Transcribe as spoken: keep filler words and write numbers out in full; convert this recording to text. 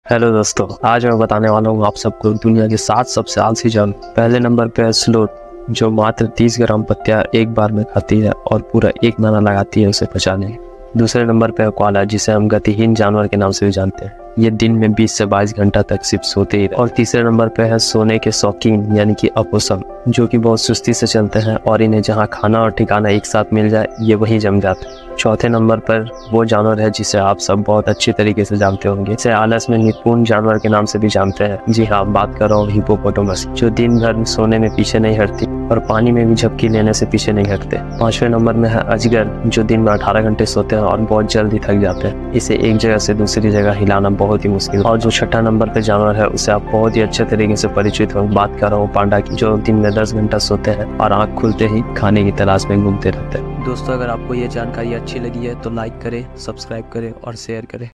Hello दोस्तों, आज मैं बताने वाला हूँ आप सबको दुनिया के सात सबसे आलसी जानवर। पहले नंबर पे है स्लोथ, जो मात्र तीस ग्राम पत्तियां एक बार में खाती है और पूरा एक महीना लगाती है उसे पचाने में। दूसरे नंबर पे है कोआला, जिसे हम गतिहीन जानवर के नाम से भी जानते हैं। ये दिन में बीस से बाईस घंटा तक सिर्फ सोते ही रहते। और तीसरे नंबर पे है सोने के शौकीन यानी कि अपोसम, जो कि बहुत सुस्ती से चलते हैं और इन्हें जहाँ खाना और ठिकाना एक साथ मिल जाए ये वहीं जम जाते हैं। चौथे नंबर पर वो जानवर है जिसे आप सब बहुत अच्छी तरीके से जानते होंगे, इसे आलस में निपुण जानवर के नाम से भी जानते हैं। जी हाँ, बात कर रहा हूँ हिप्पोपोटामस, जो दिन भर सोने में पीछे नहीं हटती और पानी में भी झपकी लेने से पीछे नहीं हटते। पांचवें नंबर में है अजगर, जो दिन में अठारह घंटे सोते हैं और बहुत जल्दी थक जाते हैं। इसे एक जगह से दूसरी जगह हिलाना बहुत ही मुश्किल। और जो छठा नंबर पे जानवर है उसे आप बहुत ही अच्छे तरीके से परिचित हो, बात कर रहा हूँ पांडा की, जो दिन में दस घंटा सोते हैं और आँख खुलते ही खाने की तलाश में घूमते रहते हैं। दोस्तों, अगर आपको ये जानकारी अच्छी लगी है तो लाइक करें, सब्सक्राइब करें और शेयर करें।